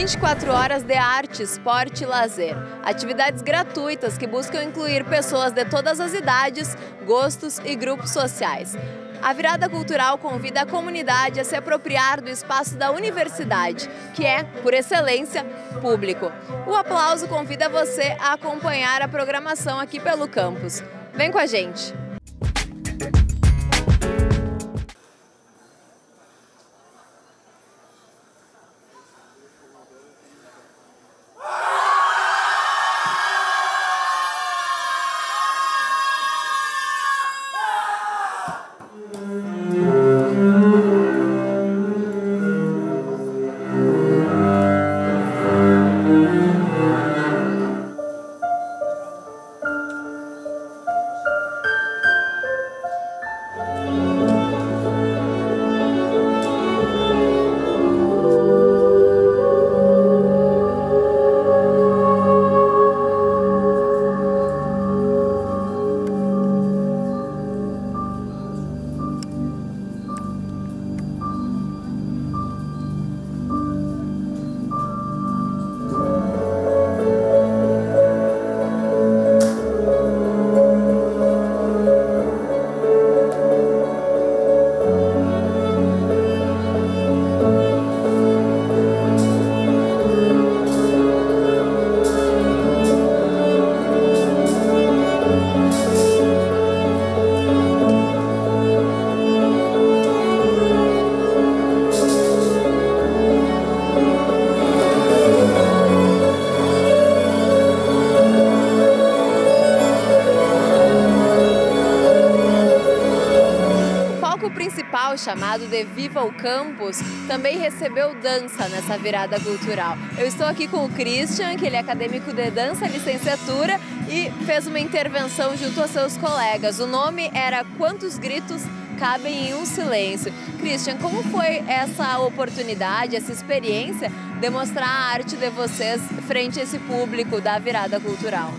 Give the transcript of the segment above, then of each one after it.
24 horas de arte, esporte e lazer. Atividades gratuitas que buscam incluir pessoas de todas as idades, gostos e grupos sociais. A Virada Cultural convida a comunidade a se apropriar do espaço da universidade, que é, por excelência, público. O aplauso convida você a acompanhar a programação aqui pelo campus. Vem com a gente! Principal, chamado de Viva o Campus, também recebeu dança nessa virada cultural. Eu estou aqui com o Christian, que ele é acadêmico de dança, licenciatura, e fez uma intervenção junto aos seus colegas. O nome era Quantos Gritos Cabem em um Silêncio. Christian, como foi essa oportunidade, essa experiência de mostrar a arte de vocês frente a esse público da virada cultural?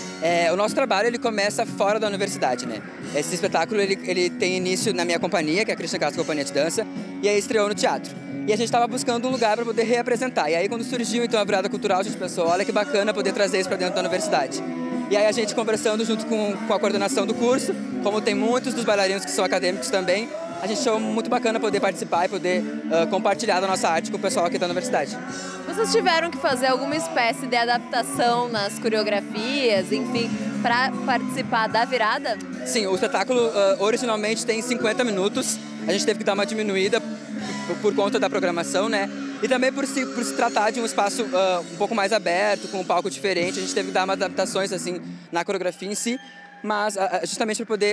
O nosso trabalho ele começa fora da universidade, né? Esse espetáculo ele tem início na minha companhia, que é a Christian Castro Companhia de Dança, e aí estreou no teatro. E a gente estava buscando um lugar para poder reapresentar. E aí quando surgiu então a virada cultural, a gente pensou, olha que bacana poder trazer isso para dentro da universidade. E aí a gente conversando junto com a coordenação do curso, como tem muitos dos bailarinos que são acadêmicos também, a gente achou muito bacana poder participar e poder compartilhar da nossa arte com o pessoal aqui da universidade. Vocês tiveram que fazer alguma espécie de adaptação nas coreografias, enfim, para participar da virada? Sim, o espetáculo originalmente tem 50 minutos, a gente teve que dar uma diminuída por conta da programação, né? E também por se tratar de um espaço um pouco mais aberto, com um palco diferente, a gente teve que dar umas adaptações assim, na coreografia em si, mas justamente para poder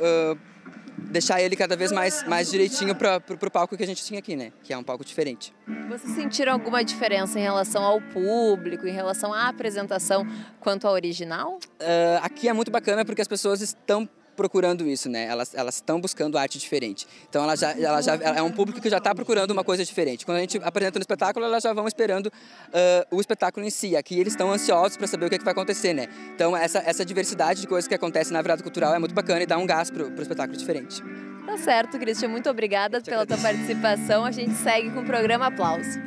deixar ele cada vez mais direitinho para o palco que a gente tinha aqui, né? Que é um palco diferente. Vocês sentiram alguma diferença em relação ao público, em relação à apresentação quanto ao original? Aqui é muito bacana porque as pessoas estão procurando isso, né? Elas estão buscando arte diferente. Então ela é um público que já está procurando uma coisa diferente. Quando a gente apresenta no espetáculo, elas já vão esperando o espetáculo em si. Aqui eles estão ansiosos para saber o que vai acontecer, né? Então essa diversidade de coisas que acontece na virada cultural é muito bacana e dá um gás pro espetáculo diferente. Tá certo, Christian. Muito obrigada pela tua participação. A gente segue com o programa Aplauso.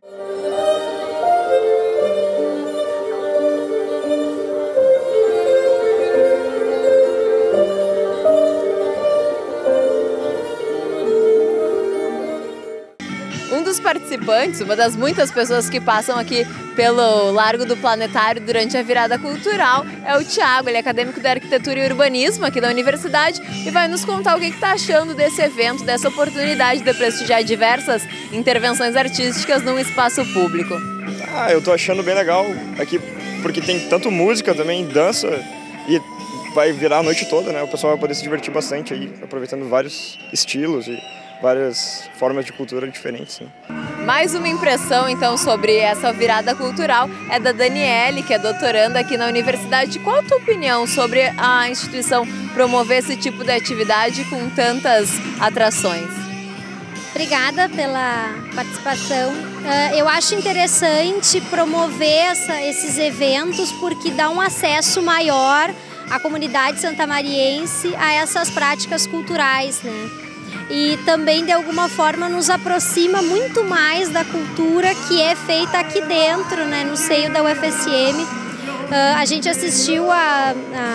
Um dos participantes, uma das muitas pessoas que passam aqui pelo Largo do Planetário durante a virada cultural, é o Thiago. Ele é acadêmico de Arquitetura e Urbanismo aqui da universidade e vai nos contar o que está achando desse evento, dessa oportunidade de prestigiar diversas intervenções artísticas num espaço público. Eu tô achando bem legal aqui, porque tem tanto música também, dança, e vai virar a noite toda, né? O pessoal vai poder se divertir bastante aí, aproveitando vários estilos e várias formas de cultura diferentes. Sim. Mais uma impressão, então, sobre essa virada cultural é da Daniele, que é doutoranda aqui na universidade. Qual a tua opinião sobre a instituição promover esse tipo de atividade com tantas atrações? Obrigada pela participação. Eu acho interessante promover esses eventos porque dá um acesso maior à comunidade santamariense a essas práticas culturais, né? e também de alguma forma nos aproxima muito mais da cultura que é feita aqui dentro, né, no seio da UFSM. A gente assistiu a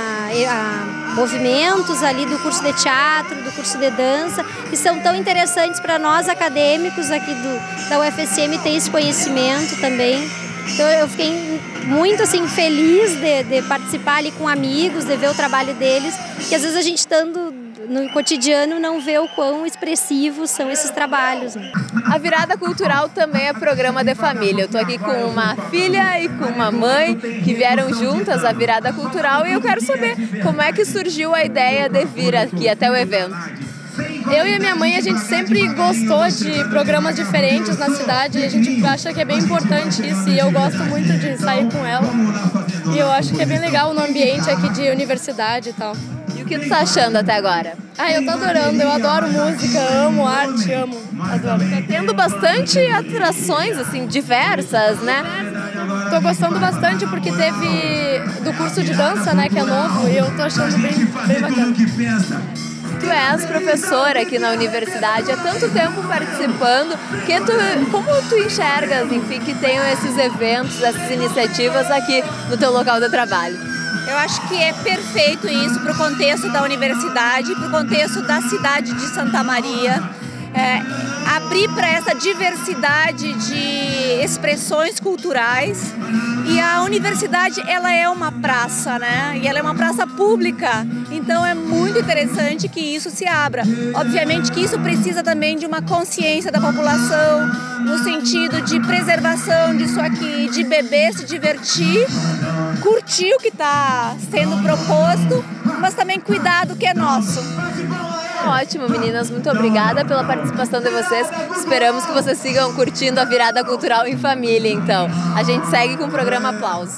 movimentos ali do curso de teatro, do curso de dança, que são tão interessantes para nós acadêmicos aqui da UFSM ter esse conhecimento também. Então eu fiquei muito assim, feliz de participar ali com amigos, de ver o trabalho deles, que às vezes a gente estando no cotidiano não vê o quão expressivos são esses trabalhos, né? A virada cultural também é programa de família. Eu estou aqui com uma filha e com uma mãe que vieram juntas à virada cultural e eu quero saber como é que surgiu a ideia de vir aqui até o evento. Eu e a minha mãe, a gente sempre gostou de programas diferentes na cidade e a gente acha que é bem importante isso e eu gosto muito de sair com ela. E eu acho que é bem legal no ambiente aqui de universidade e tal. E o que tu tá achando até agora? Eu tô adorando, eu adoro música, amo arte, adoro. Tá tendo bastante atrações, assim, diversas, né? Tô gostando bastante porque teve do curso de dança, né, que é novo, e eu tô achando bem bacana. Tu és professora aqui na universidade, há tanto tempo participando, como tu enxergas, enfim, que tenham esses eventos, essas iniciativas aqui no teu local de trabalho? Eu acho que é perfeito isso para o contexto da universidade, para o contexto da cidade de Santa Maria. Abrir para essa diversidade de expressões culturais. E a universidade, ela é uma praça, né? E ela é uma praça pública, então é muito interessante que isso se abra. Obviamente que isso precisa também de uma consciência da população, no sentido de preservação disso aqui, de beber, se divertir, curtir o que está sendo proposto, mas também cuidar do que é nosso. Ótimo, meninas. Muito obrigada pela participação de vocês. Esperamos que vocês sigam curtindo a virada cultural em família, então. A gente segue com o programa Aplausos.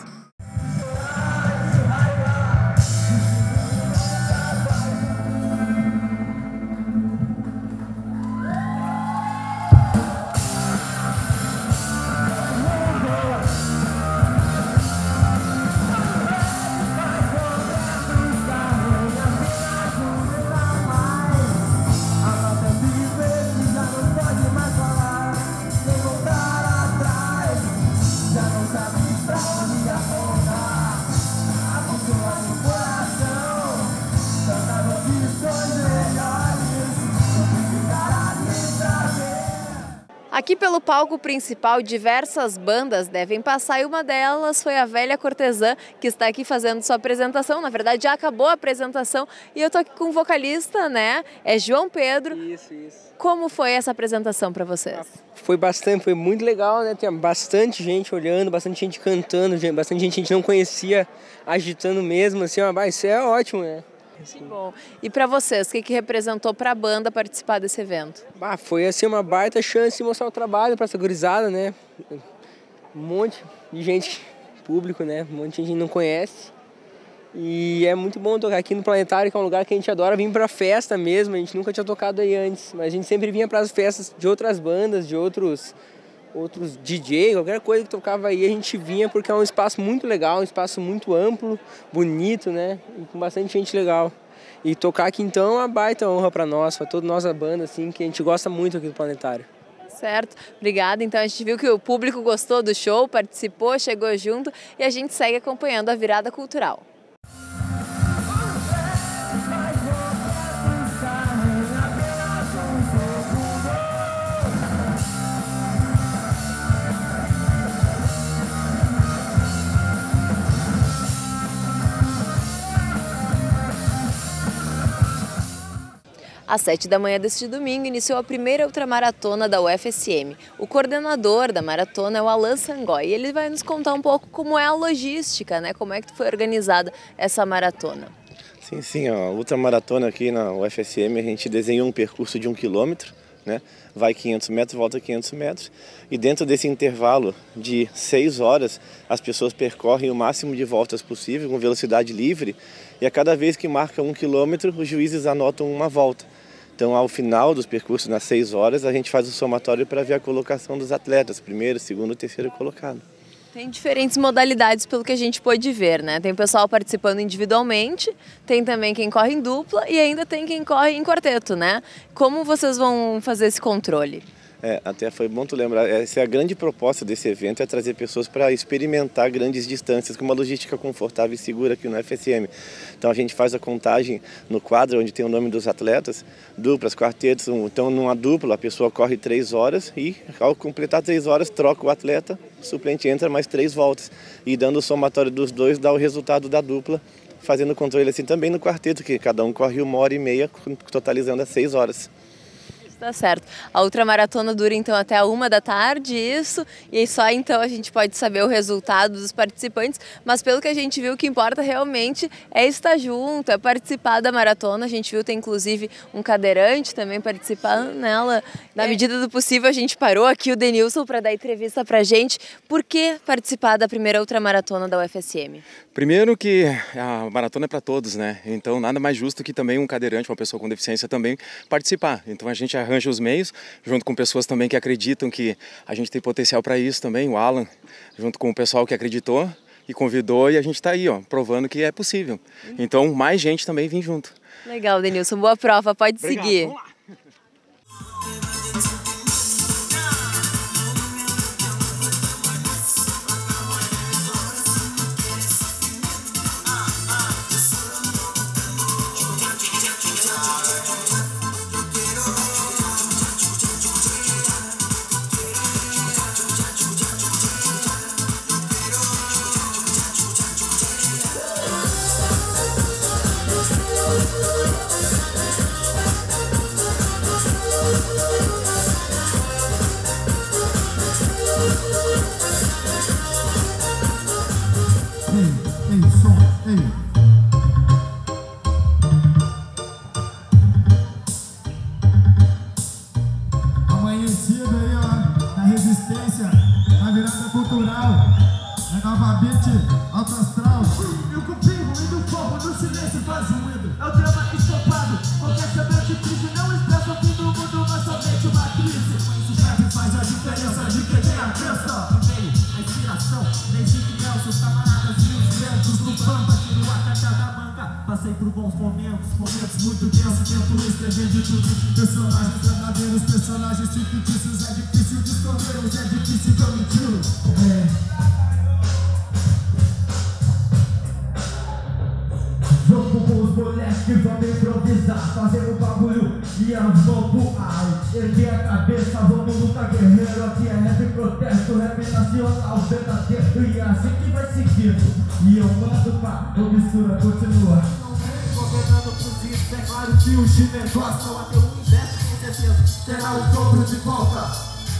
Aqui pelo palco principal, diversas bandas devem passar e uma delas foi a Velha Cortesã, que está aqui fazendo sua apresentação. Na verdade, já acabou a apresentação e eu tô aqui com o vocalista, né? É João Pedro. Isso. Como foi essa apresentação para vocês? Foi muito legal, né? Tinha bastante gente olhando, bastante gente cantando, bastante gente que a gente não conhecia agitando mesmo, assim, isso é ótimo, né? Que bom. E para vocês, o que representou para a banda participar desse evento? Foi assim uma baita chance de mostrar o trabalho para essa gurizada, né? Um monte de gente, público, né? Um monte de gente que não conhece. E é muito bom tocar aqui no Planetário, que é um lugar que a gente adora vir para festa mesmo. A gente nunca tinha tocado aí antes, mas a gente sempre vinha para as festas de outras bandas, de outros DJ, qualquer coisa que tocava aí, a gente vinha porque é um espaço muito legal, um espaço muito amplo, bonito, né? E com bastante gente legal. E tocar aqui então é uma baita honra para nós, para toda a nossa banda, assim, que a gente gosta muito aqui do Planetário. Certo, obrigada. Então a gente viu que o público gostou do show, participou, chegou junto e a gente segue acompanhando a virada cultural. Às 7 da manhã deste domingo, iniciou a primeira ultramaratona da UFSM. O coordenador da maratona é o Alan Sangói e ele vai nos contar um pouco como é a logística, né? Como é que foi organizada essa maratona. Sim, a ultramaratona aqui na UFSM a gente desenhou um percurso de 1 quilômetro, né? Vai 500 metros, volta 500 metros e dentro desse intervalo de 6 horas as pessoas percorrem o máximo de voltas possível com velocidade livre e a cada vez que marca 1 quilômetro os juízes anotam uma volta. Então ao final dos percursos, nas 6 horas, a gente faz o somatório para ver a colocação dos atletas, primeiro, segundo, terceiro colocado. Tem diferentes modalidades pelo que a gente pôde ver, né? Tem o pessoal participando individualmente, tem também quem corre em dupla e ainda tem quem corre em quarteto, né? Como vocês vão fazer esse controle? Até foi bom tu lembrar, essa é a grande proposta desse evento, é trazer pessoas para experimentar grandes distâncias com uma logística confortável e segura aqui no FSM. Então a gente faz a contagem no quadro onde tem o nome dos atletas, duplas, quartetos. Então numa dupla a pessoa corre 3 horas e ao completar 3 horas troca o atleta, o suplente entra mais 3 voltas. E dando o somatório dos dois dá o resultado da dupla, fazendo o controle assim também no quarteto, que cada um corre 1h30, totalizando as 6 horas. Tá certo. A ultramaratona dura então até a 1 da tarde, isso, e aí só então a gente pode saber o resultado dos participantes, mas pelo que a gente viu, o que importa realmente é estar junto, é participar da maratona. A gente viu, tem inclusive um cadeirante também participando nela. Na medida do possível a gente parou aqui o Denilson para dar entrevista pra gente. Por que participar da primeira ultramaratona da UFSM? Primeiro que a maratona é para todos, né? Então nada mais justo que também um cadeirante, uma pessoa com deficiência também participar. Então a gente arranja os meios, junto com pessoas também que acreditam que a gente tem potencial para isso também, o Alan, junto com o pessoal que acreditou e convidou, e a gente está aí, ó, provando que é possível. Então mais gente também vem junto. Legal, Denilson, boa prova, pode Obrigado, seguir. vamos lá. Amanhecido aí, ó, na resistência, na virada cultural, na nova beat, alto astral. E o cupim ruim do fogo, no silêncio faz ruído. É o drama estopado, qualquer semente triste não expressa o fim do mundo, mas somente uma crise. Esse rap faz a diferença de quem tem a crença. Veio a inspiração, desde que Nelson, camaradas e os ventos do pampa, tirou a caixa da manga. Passei por bons momentos, momentos muito densos, tento escrever de tudo. Personagens verdadeiros, personagens fictícios, é difícil de esconder, hoje é difícil de omiti-los. Jogo com os moleques, vamos improvisar, fazer um bagulho e as mãos pro ar. Erguer a cabeça, vamos lutar guerreiro, aqui é rap protesto, rap nacional verdadeiro, e é assim que vai seguindo. E eu mando pra, eu mistura, continua. Governando pros índios, é claro que o time gosta, até o investe com certeza, será o dobro de volta.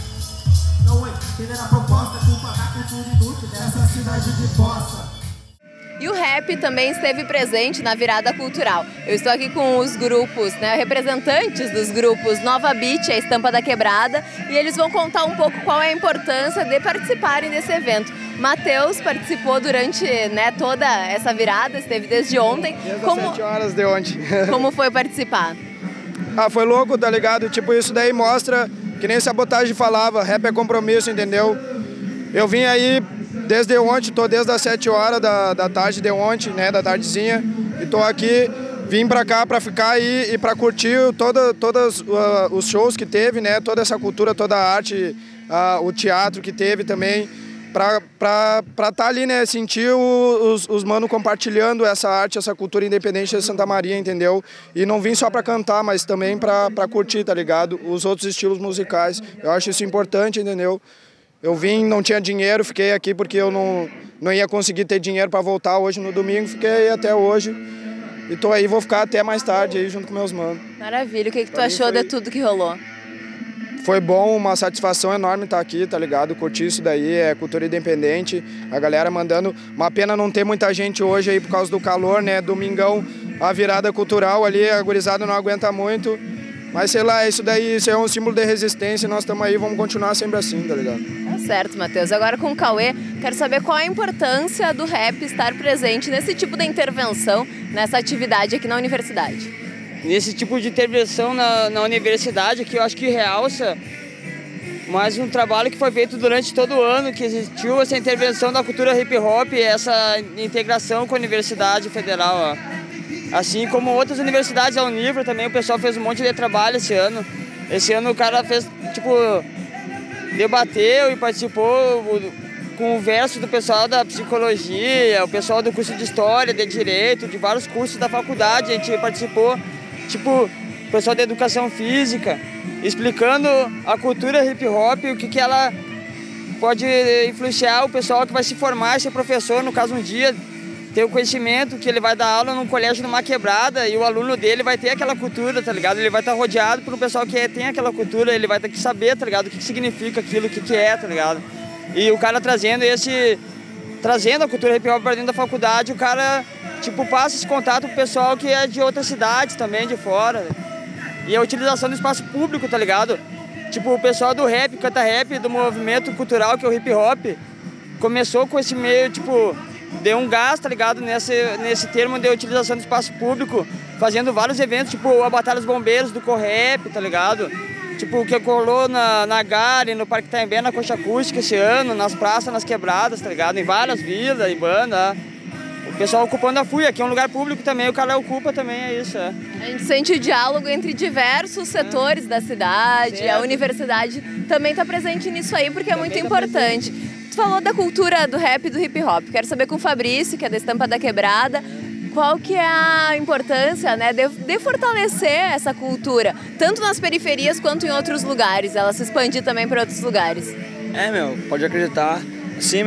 Não entender a proposta, culpa da cultura inútil dessa cidade de bosta. E o rap também esteve presente na virada cultural. Eu estou aqui com os grupos, né, representantes dos grupos Nova Beat, a Estampa da Quebrada, e eles vão contar um pouco qual é a importância de participarem desse evento. Matheus participou durante, né, toda essa virada, esteve desde ontem. Desde as 7 horas de ontem. Como foi participar? Foi louco, tá ligado? Tipo, isso daí mostra, que nem Sabotagem falava, rap é compromisso, entendeu? Eu vim aí desde ontem, tô desde as 7 horas da tarde de ontem, né, da tardezinha, e tô aqui, vim pra cá pra ficar aí e pra curtir todos os shows que teve, né, toda essa cultura, toda a arte, o teatro que teve também, pra tá ali, né, sentir os manos compartilhando essa arte, essa cultura independente de Santa Maria, entendeu? E não vim só pra cantar, mas também pra curtir, tá ligado? Os outros estilos musicais, eu acho isso importante, entendeu? Eu vim, não tinha dinheiro, fiquei aqui porque eu não ia conseguir ter dinheiro para voltar hoje no domingo, fiquei aí até hoje. E tô aí, vou ficar até mais tarde aí junto com meus manos. Maravilha, o que tu achou de tudo que rolou? Foi bom, uma satisfação enorme estar aqui, tá ligado? Curtir isso daí, é cultura independente, a galera mandando. Uma pena não ter muita gente hoje aí por causa do calor, né? Domingão, a virada cultural ali, a gurizada não aguenta muito. Mas sei lá, isso daí, isso é um símbolo de resistência e nós estamos aí, vamos continuar sempre assim, tá ligado? Tá certo, Matheus. Agora com o Cauê, quero saber qual a importância do rap estar presente nesse tipo de intervenção, nessa atividade aqui na universidade. Nesse tipo de intervenção na universidade, que eu acho que realça mas um trabalho que foi feito durante todo o ano, que existiu essa intervenção da cultura hip hop e essa integração com a Universidade Federal, ó. Assim como outras universidades, a Univro também, o pessoal fez um monte de trabalho esse ano. Esse ano o cara fez, tipo, debateu e participou com o verso do pessoal da psicologia, o pessoal do curso de História, de Direito, de vários cursos da faculdade. A gente participou, tipo, o pessoal da Educação Física, explicando a cultura hip hop, o que ela pode influenciar o pessoal que vai se formar, ser professor, no caso um dia, ter o conhecimento que ele vai dar aula num colégio numa quebrada e o aluno dele vai ter aquela cultura, tá ligado? Ele vai estar rodeado por um pessoal que tem aquela cultura, ele vai ter que saber, tá ligado? O que significa aquilo, o que é, tá ligado? E o cara trazendo a cultura hip hop para dentro da faculdade, o cara, tipo, passa esse contato pro pessoal que é de outras cidades também, de fora. E a utilização do espaço público, tá ligado? Tipo, o pessoal do rap, canta rap, do movimento cultural que é o hip hop, começou com esse meio, tipo, deu um gás, tá ligado, nesse termo de utilização do espaço público, fazendo vários eventos, tipo a Batalha dos Bombeiros do Correp, tá ligado? Tipo, o que colou na Gare, no Parque Itaimbé, na Concha Acústica esse ano, nas praças, nas quebradas, tá ligado? Em várias vilas, em banda. O pessoal ocupando a FUI, aqui é um lugar público também, o cara ocupa também, é isso. É. A gente sente diálogo entre diversos setores da cidade, certo. A universidade também está presente nisso aí, porque é muito importante. Tu falou da cultura do rap e do hip hop, quero saber com o Fabrício, que é da Estampa da Quebrada, qual que é a importância, né, de fortalecer essa cultura, tanto nas periferias quanto em outros lugares, ela se expandir também para outros lugares. Pode acreditar, sim,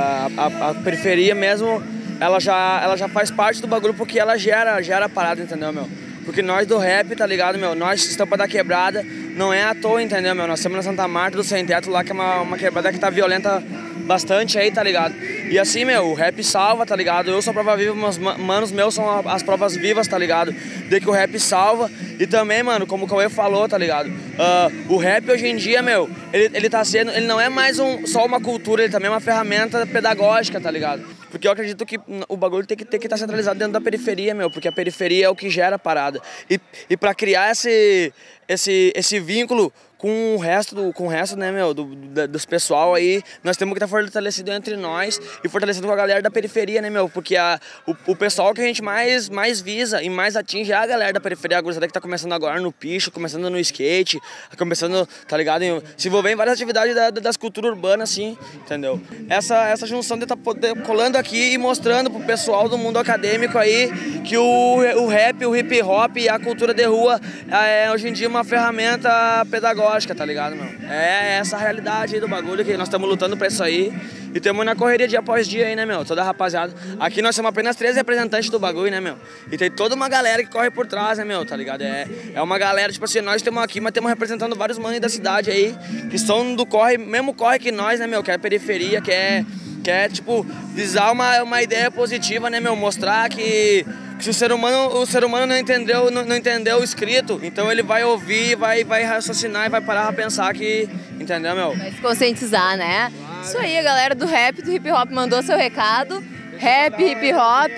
a periferia mesmo, ela já faz parte do bagulho porque ela gera a parada, entendeu, Porque nós do rap, tá ligado, nós, Estampa da Quebrada, não é à toa, entendeu, Nós estamos na Santa Marta do Sem Teto lá, que é uma quebrada que tá violenta bastante aí, tá ligado? E assim, o rap salva, tá ligado? Eu sou a prova viva, meus manos meus são as provas vivas, tá ligado? De que o rap salva. E também, mano, como o Cauê falou, tá ligado? O rap hoje em dia, ele tá sendo, ele não é mais só uma cultura, ele também é uma ferramenta pedagógica, tá ligado? Porque eu acredito que o bagulho tem que estar centralizado dentro da periferia, porque a periferia é o que gera a parada. E pra criar esse vínculo com o resto, né, dos pessoal aí, nós temos que estar fortalecido entre nós e fortalecido com a galera da periferia, né, Porque o pessoal que a gente mais visa e mais atinge é a galera da periferia, a gurizada que tá começando agora no picho, começando no skate, começando, tá ligado, se envolver em várias atividades das culturas urbanas, assim, entendeu? Essa junção de estar colando aqui e mostrando pro pessoal do mundo acadêmico aí que o rap, o hip hop e a cultura de rua é hoje em dia uma ferramenta pedagógica, tá ligado, É essa a realidade aí do bagulho, que nós estamos lutando pra isso aí. E estamos na correria dia após dia aí, né, Toda a rapaziada. Aqui nós somos apenas 3 representantes do bagulho, né, E tem toda uma galera que corre por trás, né, tá ligado? É uma galera, tipo assim, nós estamos aqui, mas estamos representando vários manos da cidade aí, que são do corre, mesmo corre que nós, né, que é a periferia, que é tipo, visar uma ideia positiva, né, Mostrar que se o ser humano não entendeu o escrito, então ele vai ouvir, vai raciocinar e vai parar pra pensar que, entendeu, Vai se conscientizar, né? Claro. Isso aí, a galera do rap e do hip hop mandou seu recado. Rap, hip hop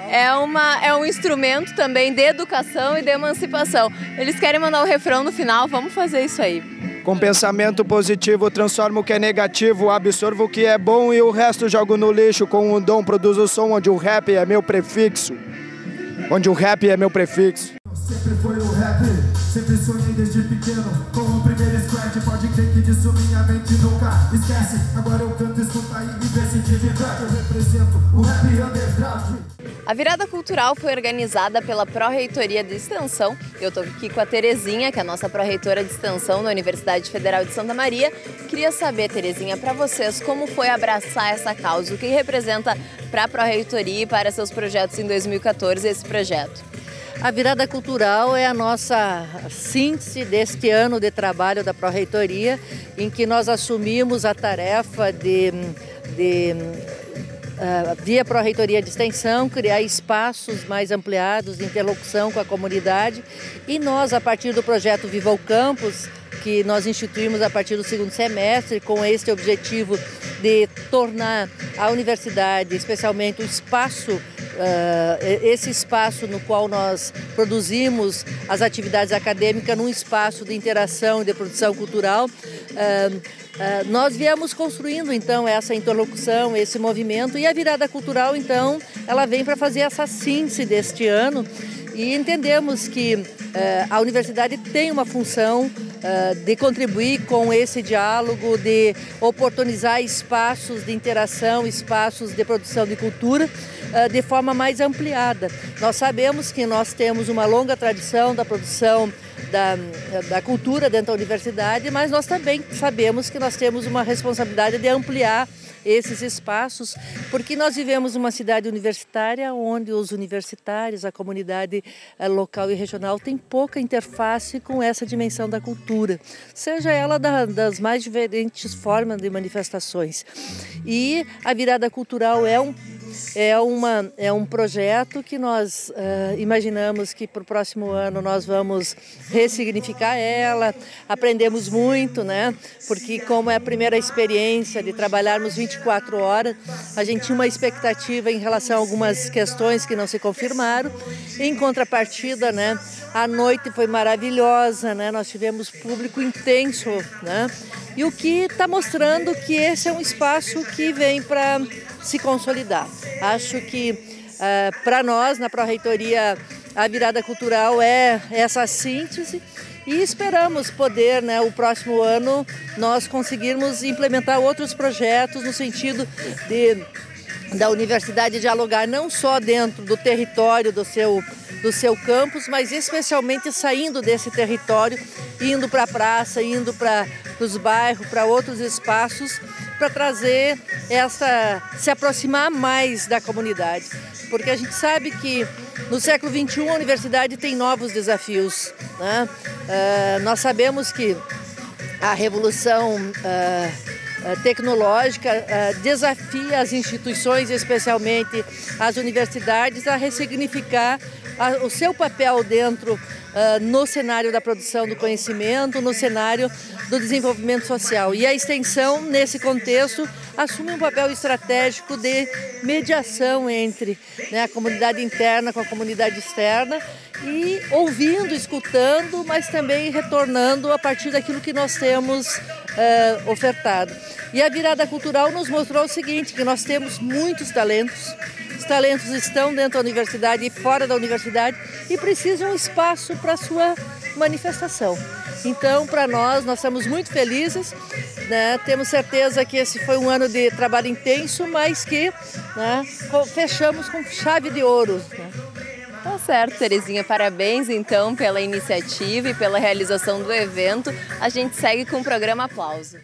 é um instrumento também de educação e de emancipação. Eles querem mandar o refrão no final, vamos fazer isso aí. Com pensamento positivo, transformo o que é negativo, absorvo o que é bom e o resto jogo no lixo. Com um dom, produzo o som onde o rap é meu prefixo. Onde o rap é meu prefixo. Sempre foi o rap, sempre sonhei desde pequeno com o primeiro scratch, pode crer que disso minha mente nunca esquece. Agora eu canto, escuta aí e vê se de verdade eu represento o rap underground. A virada cultural foi organizada pela Pró-Reitoria de Extensão. Eu estou aqui com a Terezinha, que é a nossa pró-reitora de Extensão da Universidade Federal de Santa Maria. Queria saber, Terezinha, para vocês, como foi abraçar essa causa? O que representa para a Pró-Reitoria e para seus projetos em 2014 esse projeto? A virada cultural é a nossa síntese deste ano de trabalho da Pró-Reitoria, em que nós assumimos a tarefa via Pró-Reitoria de Extensão, criar espaços mais ampliados de interlocução com a comunidade. E nós, a partir do projeto Viva o Campus, que nós instituímos a partir do 2º semestre, com este objetivo de tornar a universidade, especialmente o espaço esse espaço no qual nós produzimos as atividades acadêmicas num espaço de interação e de produção cultural. Nós viemos construindo, então, essa interlocução, esse movimento, e a virada cultural, então, ela vem para fazer essa síntese deste ano, e entendemos que a universidade tem uma função de contribuir com esse diálogo, de oportunizar espaços de interação, espaços de produção de cultura de forma mais ampliada. Nós sabemos que nós temos uma longa tradição da produção da cultura dentro da universidade, mas nós também sabemos que nós temos uma responsabilidade de ampliar esses espaços, porque nós vivemos uma cidade universitária onde os universitários, a comunidade local e regional tem pouca interface com essa dimensão da cultura, seja ela das mais diferentes formas de manifestações. E a virada cultural é um projeto que nós imaginamos que para o próximo ano nós vamos ressignificar ela. Aprendemos muito, né? Porque como é a primeira experiência de trabalharmos 24 horas, a gente tinha uma expectativa em relação a algumas questões que não se confirmaram. Em contrapartida, né? A noite foi maravilhosa, né? Nós tivemos público intenso, né? E o que está mostrando que esse é um espaço que vem para se consolidar. Acho que para nós, na Pró-Reitoria, a virada cultural é essa síntese e esperamos poder, né, o próximo ano, nós conseguirmos implementar outros projetos no sentido da universidade dialogar não só dentro do território do seu campus, mas especialmente saindo desse território, indo para a praça, indo para os bairros, para outros espaços, para trazer se aproximar mais da comunidade. Porque a gente sabe que no século XXI a universidade tem novos desafios, né? Nós sabemos que a revolução tecnológica desafia as instituições, especialmente as universidades, a ressignificar o seu papel dentro no cenário da produção do conhecimento, no cenário do desenvolvimento social. E a extensão, nesse contexto, assume um papel estratégico de mediação entre, né, a comunidade interna com a comunidade externa e ouvindo, escutando, mas também retornando a partir daquilo que nós temos ofertado. E a virada cultural nos mostrou o seguinte, que nós temos muitos talentos. Os talentos estão dentro da universidade e fora da universidade e precisam de um espaço para a sua manifestação. Então, para nós estamos muito felizes, né? Temos certeza que esse foi um ano de trabalho intenso, mas que, né, fechamos com chave de ouro, né? Tá certo, Terezinha. Parabéns, então, pela iniciativa e pela realização do evento. A gente segue com o programa Aplauso.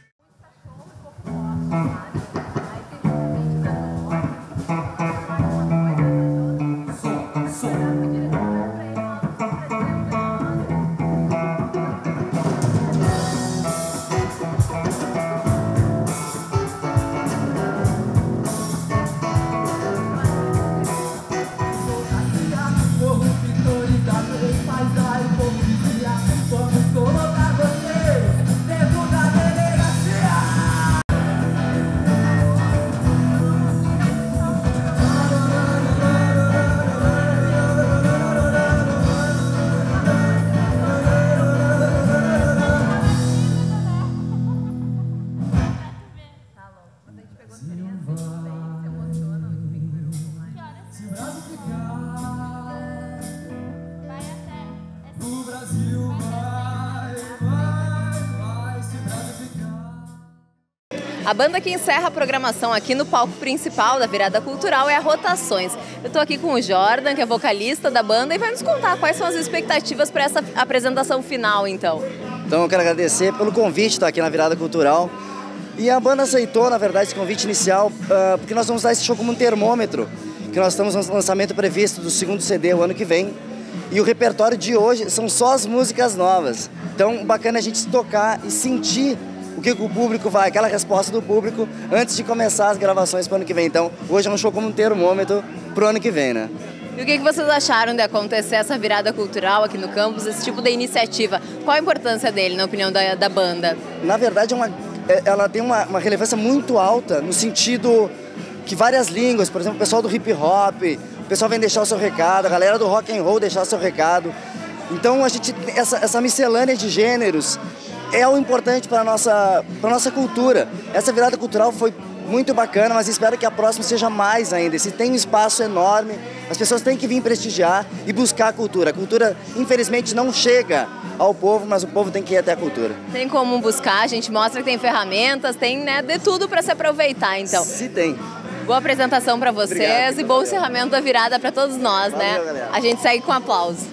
A banda que encerra a programação aqui no palco principal da Virada Cultural é a Rotações. Eu estou aqui com o Jordan, que é vocalista da banda, e vai nos contar quais são as expectativas para essa apresentação final, então. Então eu quero agradecer pelo convite de estar aqui na Virada Cultural. E a banda aceitou, na verdade, esse convite inicial, porque nós vamos usar esse show como um termômetro, que nós estamos no lançamento previsto do segundo CD o ano que vem. E o repertório de hoje são só as músicas novas. Então, bacana a gente tocar e sentir o que o público vai, aquela resposta do público antes de começar as gravações para o ano que vem. Então, hoje é um show como um termômetro para o ano que vem, né? E o que vocês acharam de acontecer essa virada cultural aqui no campus, esse tipo de iniciativa? Qual a importância dele, na opinião da banda? Na verdade, ela tem uma relevância muito alta, no sentido que várias línguas, por exemplo, o pessoal do hip hop, o pessoal vem deixar o seu recado, a galera do rock and roll deixar o seu recado. Então a gente, essa miscelânea de gêneros é o importante para a nossa cultura. Essa virada cultural foi muito bacana, mas espero que a próxima seja mais ainda. Se tem um espaço enorme, as pessoas têm que vir prestigiar e buscar a cultura. A cultura, infelizmente, não chega ao povo, mas o povo tem que ir até a cultura. Tem como buscar, a gente mostra que tem ferramentas, tem, né, de tudo para se aproveitar, então. Se tem. Boa apresentação para vocês. Obrigado, e bom encerramento da virada para todos nós, né? Galera. A gente segue com aplauso.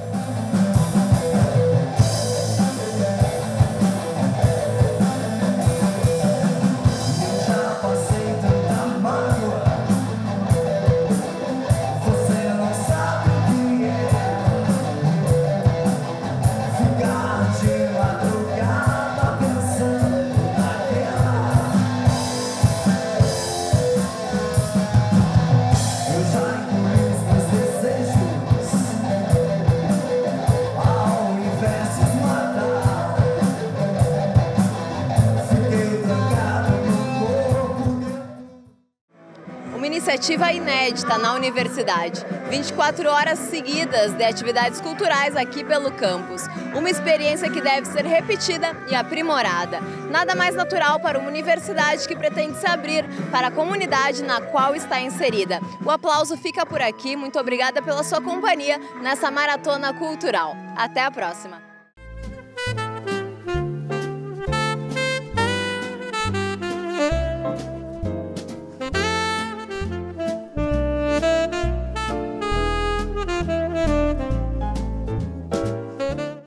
Iniciativa inédita na universidade. 24 horas seguidas de atividades culturais aqui pelo campus. Uma experiência que deve ser repetida e aprimorada. Nada mais natural para uma universidade que pretende se abrir para a comunidade na qual está inserida. O aplauso fica por aqui. Muito obrigada pela sua companhia nessa maratona cultural. Até a próxima!